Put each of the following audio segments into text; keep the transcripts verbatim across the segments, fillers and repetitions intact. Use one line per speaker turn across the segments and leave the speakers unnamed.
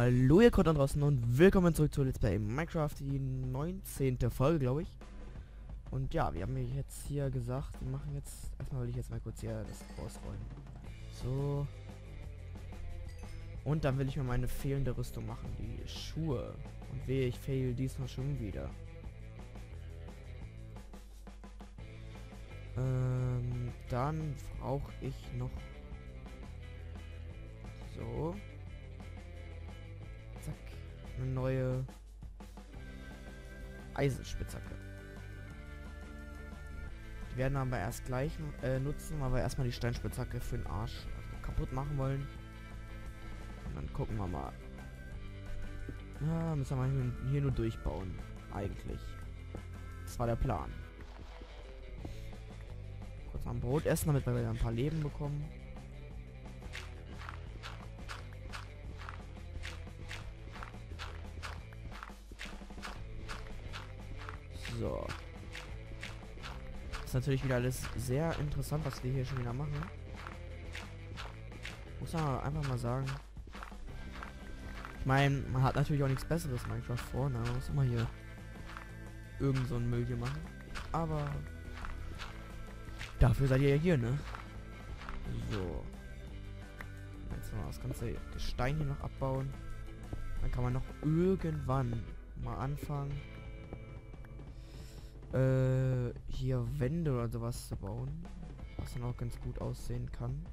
Hallo ihr Gott da draußen und willkommen zurück zu Let's Play Minecraft, die neunzehnte Folge, glaube ich. Und ja, wir haben mir jetzt hier gesagt, wir machen jetzt, erstmal will ich jetzt mal kurz hier das ausräumen. So. Und dann will ich mir meine fehlende Rüstung machen, die Schuhe. Und wehe, ich fail diesmal schon wieder. Ähm, dann brauche ich noch so. Zack. Eine neue Eisenspitzhacke. Die werden wir aber erst gleich äh, nutzen, weil wir erstmal die Steinspitzhacke für den Arsch also kaputt machen wollen. Und dann gucken wir mal. Ja, müssen wir mal hier nur durchbauen. Eigentlich. Das war der Plan. Kurz am Brot essen, damit wir wieder ein paar Leben bekommen. So. Das ist natürlich wieder alles sehr interessant, was wir hier schon wieder machen. Muss man einfach mal sagen. Ich meine, man hat natürlich auch nichts Besseres Minecraft vor, ne? Man muss immer hier irgend so einen Müll hier machen. Aber dafür seid ihr ja hier, ne? So. Jetzt mal das ganze Gestein hier noch abbauen. Dann kann man noch irgendwann mal anfangen, Äh, hier Wände oder sowas zu bauen, was dann auch ganz gut aussehen kann.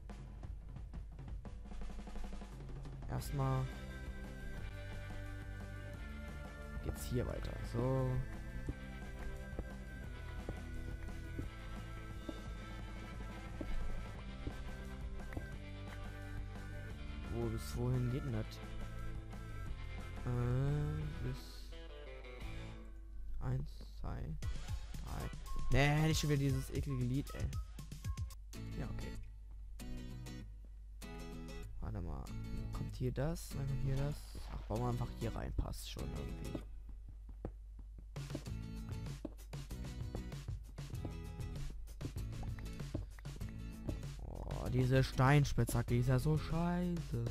Erstmal geht's hier weiter. So. Wo bis wohin geht denn das? Äh, bis eins, zwei, drei. Nee, nicht schon wieder dieses eklige Lied, ey. Ja, okay. Warte mal. Dann kommt hier das, dann kommt hier das. Ach, bauen wir einfach hier rein. Passt schon irgendwie. Oh, diese Steinspitzhacke, die ist ja so scheiße.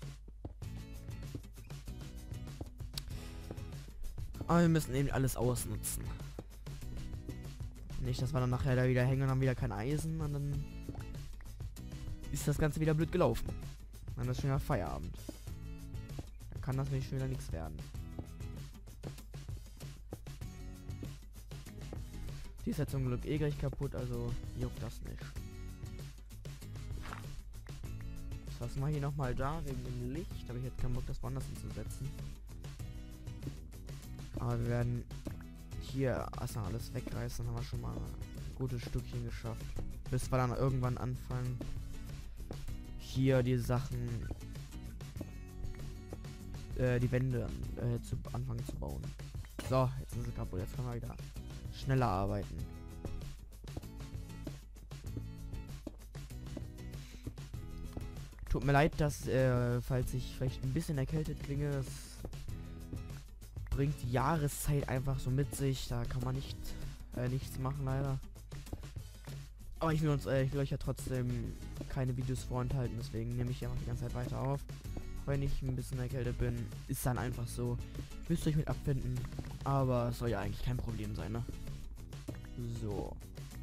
Aber wir müssen eben alles ausnutzen. Nicht, dass wir dann nachher da wieder hängen und haben wieder kein Eisen und dann ist das Ganze wieder blöd gelaufen. Dann ist schon wieder Feierabend. Dann kann das nicht schon wieder nichts werden. Die ist ja zum Glück eh gleich kaputt, also juckt das nicht. Das lassen wir hier nochmal da, wegen dem Licht. Habe ich jetzt keinen Bock, das woanders hinzusetzen. Aber wir werden hier erstmal alles wegreißen, dann haben wir schon mal ein gutes Stückchen geschafft. Bis wir dann irgendwann anfangen, hier die Sachen, äh, die Wände äh, zu anfangen zu bauen. So, jetzt ist sie kaputt, jetzt können wir wieder schneller arbeiten. Tut mir leid, dass, äh, falls ich vielleicht ein bisschen erkältet klinge, das bringt die Jahreszeit einfach so mit sich. Da kann man nicht äh, nichts machen, leider. Aber ich will uns, äh, ich will euch ja trotzdem keine Videos vorenthalten, deswegen nehme ich ja noch die ganze Zeit weiter auf. Auch wenn ich ein bisschen erkältet bin, ist dann einfach so. Müsst ihr euch mit abfinden, aber es soll ja eigentlich kein Problem sein, ne? So.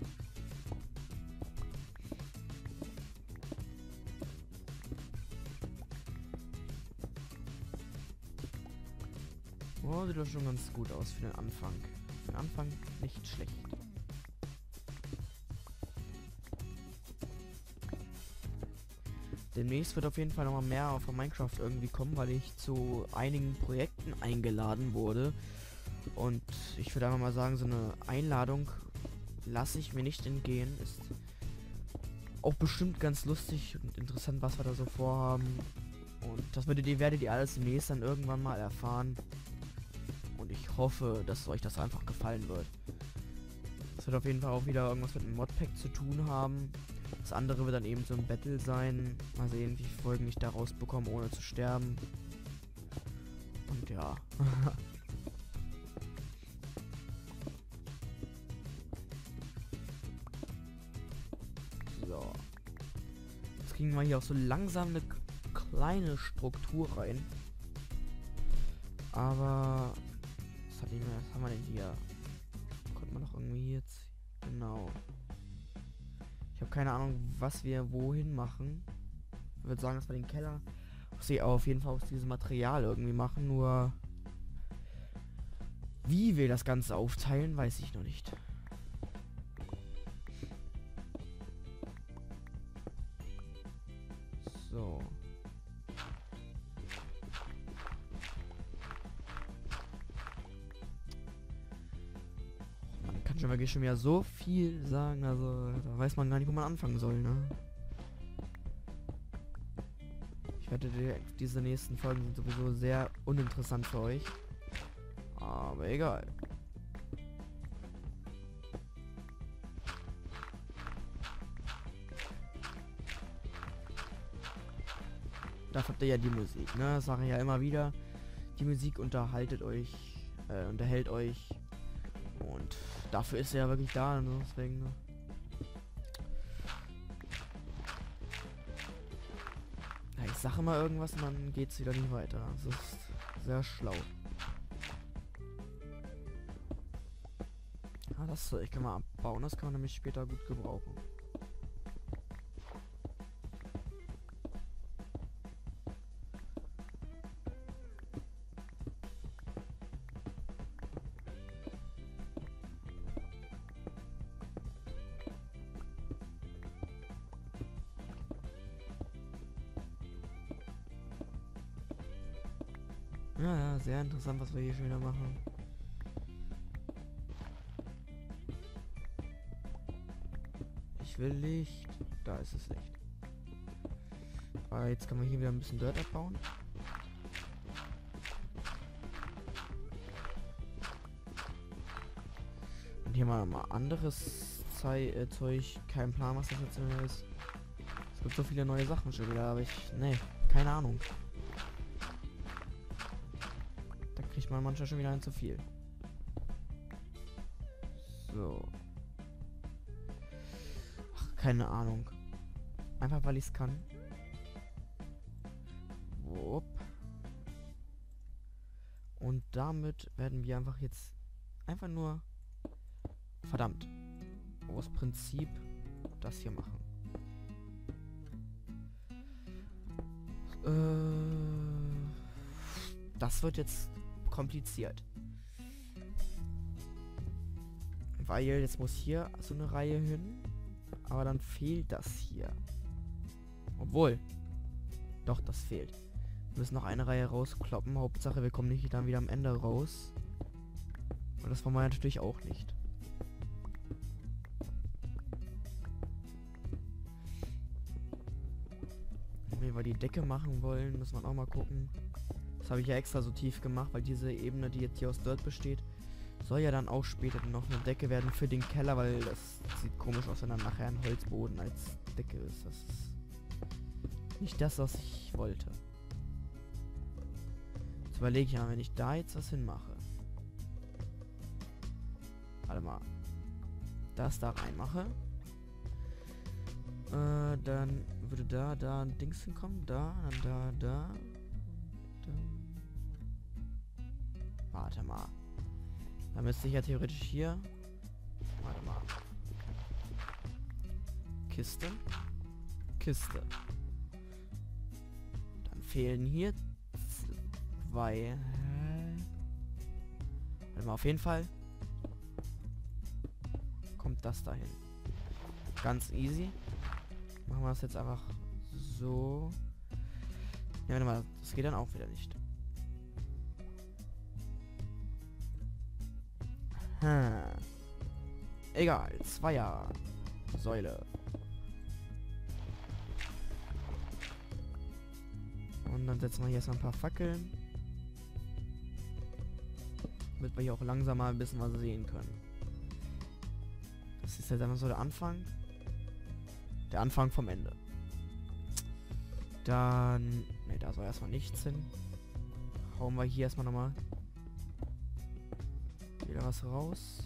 Oh, sieht doch schon ganz gut aus für den Anfang. Für den Anfang nicht schlecht. Demnächst wird auf jeden Fall nochmal mehr auf Minecraft irgendwie kommen, weil ich zu einigen Projekten eingeladen wurde. Und ich würde einfach mal sagen, so eine Einladung lasse ich mir nicht entgehen. Ist auch bestimmt ganz lustig und interessant, was wir da so vorhaben. Und das werdet ihr, werdet ihr alles demnächst dann irgendwann mal erfahren. Und ich hoffe, dass euch das einfach gefallen wird. Es wird auf jeden Fall auch wieder irgendwas mit einem Modpack zu tun haben. Das andere wird dann eben so ein Battle sein. Mal sehen, wie viele Folgen ich da rausbekomme, ohne zu sterben. Und ja. So. Jetzt kriegen wir hier auch so langsam eine kleine Struktur rein. Aber was, hat die, was haben wir denn hier? Konnte man noch irgendwie jetzt... Genau. Ich habe keine Ahnung, was wir wohin machen. Ich würde sagen, dass wir den Keller auf jeden Fall aus diesem Material irgendwie machen. Nur wie wir das Ganze aufteilen, weiß ich noch nicht. So. Man kann schon wirklich schon wieder so viel sagen, also da weiß man gar nicht, wo man anfangen soll, ne? Ich wette, die, diese nächsten Folgen sind sowieso sehr uninteressant für euch. Aber egal. Da habt ihr ja die Musik, ne? Das sage ich ja immer wieder. Die Musik unterhaltet euch, äh, unterhält euch. Und dafür ist er ja wirklich da, ne? Deswegen, ne? Ja, ich sage immer irgendwas und dann geht's wieder nicht weiter. Das ist sehr schlau. Ah, das ich kann mal abbauen, das kann man nämlich später gut gebrauchen. Ja, ja, sehr interessant, was wir hier schon wieder machen. Ich will Licht. Da ist es Licht. Aber jetzt kann man hier wieder ein bisschen Dirt abbauen. Und hier mal, mal anderes Zei äh, Zeug. Kein Plan, was das jetzt immer ist. Es gibt so viele neue Sachen schon wieder, aber ich... Nee, keine Ahnung. Da kriegt man manchmal schon wieder ein zu viel. So. Ach, keine Ahnung. Einfach weil ich es kann. Wupp. Und damit werden wir einfach jetzt einfach nur verdammt aus Prinzip das hier machen. Äh, das wird jetzt kompliziert. Weil jetzt muss hier so eine Reihe hin. Aber dann fehlt das hier. Obwohl. Doch, das fehlt. Wir müssen noch eine Reihe rauskloppen. Hauptsache, wir kommen nicht dann wieder am Ende raus. Und das wollen wir natürlich auch nicht. Wenn wir die Decke machen wollen, muss man auch mal gucken. Das habe ich ja extra so tief gemacht, weil diese Ebene, die jetzt hier aus Dirt besteht, soll ja dann auch später noch eine Decke werden für den Keller, weil das sieht komisch aus, wenn dann nachher ein Holzboden als Decke ist. Das ist nicht das, was ich wollte. Jetzt überlege ich mal, wenn ich da jetzt was hinmache. Warte mal. Das da reinmache. Äh, dann würde da, da ein Dings hinkommen. Da, dann da, da. da. Warte mal. Da müsste ich ja theoretisch hier... Warte mal. Kiste. Kiste. Dann fehlen hier zwei... Warte mal, auf jeden Fall kommt das dahin. Ganz easy. Machen wir das jetzt einfach so. Ja, warte mal, das geht dann auch wieder nicht. Hm. Egal, Zweier Säule. Und dann setzen wir hier erstmal ein paar Fackeln. Damit wir hier auch langsam mal ein bisschen was sehen können. Das ist jetzt einfach so der Anfang. Der Anfang vom Ende. Dann... Ne, da soll erstmal nichts hin. Hauen wir hier erstmal nochmal wieder was raus.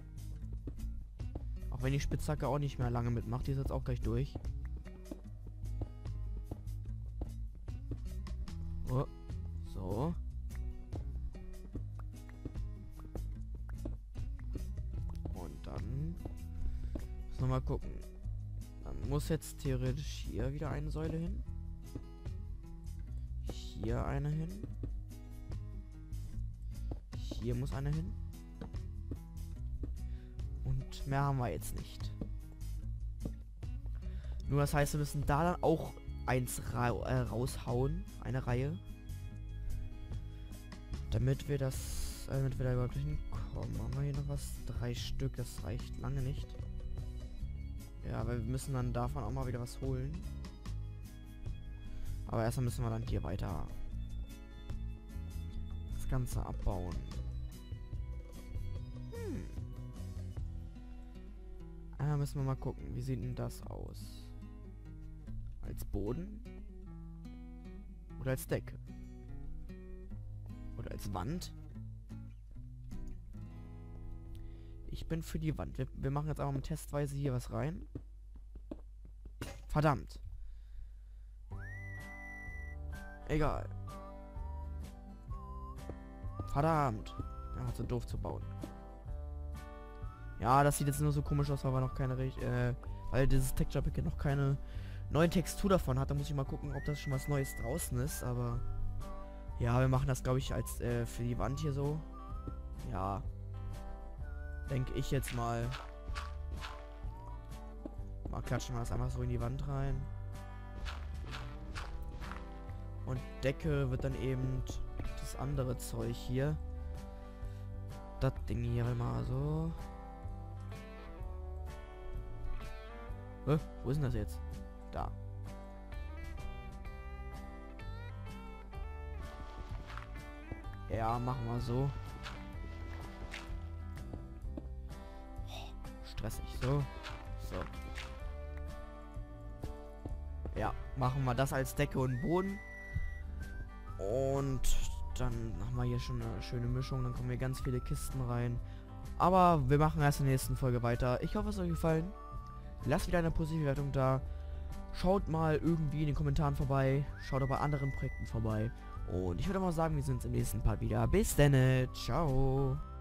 Auch wenn die Spitzhacke auch nicht mehr lange mitmacht. Die ist jetzt auch gleich durch. Oh. So. mal gucken. Dann muss jetzt theoretisch hier wieder eine Säule hin. Hier eine hin. Hier muss eine hin. Und mehr haben wir jetzt nicht. Nur das heißt, wir müssen da dann auch eins ra äh, raushauen. Eine Reihe. Damit wir das... Äh, damit wir da überhaupt hinkommen. Haben wir hier noch was? Drei Stück. Das reicht lange nicht. Ja, aber wir müssen dann davon auch mal wieder was holen. Aber erstmal müssen wir dann hier weiter das Ganze abbauen. Hm. Einmal müssen wir mal gucken, wie sieht denn das aus? Als Boden? Oder als Decke? Oder als Wand? Ich bin für die Wand. Wir, wir machen jetzt auch mal testweise hier was rein. Verdammt. Egal. Verdammt. Ja, so doof zu bauen. Ja, das sieht jetzt nur so komisch aus, weil wir noch keine Richt äh, weil dieses Texture Pack noch keine neue Textur davon hat. Da muss ich mal gucken, ob das schon was Neues draußen ist, aber ja, wir machen das, glaube ich, als äh, für die Wand hier so. Ja. Denke ich jetzt mal. Mal klatschen wir das einfach so in die Wand rein. Und Decke wird dann eben das andere Zeug hier. Das Ding hier mal so. Hä? Wo ist denn das jetzt? Da. Ja, machen wir so. Oh, stressig. So. So. Ja, machen wir das als Decke und Boden. Und dann haben wir hier schon eine schöne Mischung. Dann kommen hier ganz viele Kisten rein. Aber wir machen erst in der nächsten Folge weiter. Ich hoffe, es hat euch gefallen. Lasst wieder eine positive Bewertung da. Schaut mal irgendwie in den Kommentaren vorbei. Schaut auch bei anderen Projekten vorbei. Und ich würde mal sagen, wir sehen uns im nächsten Part wieder. Bis dann. Ciao.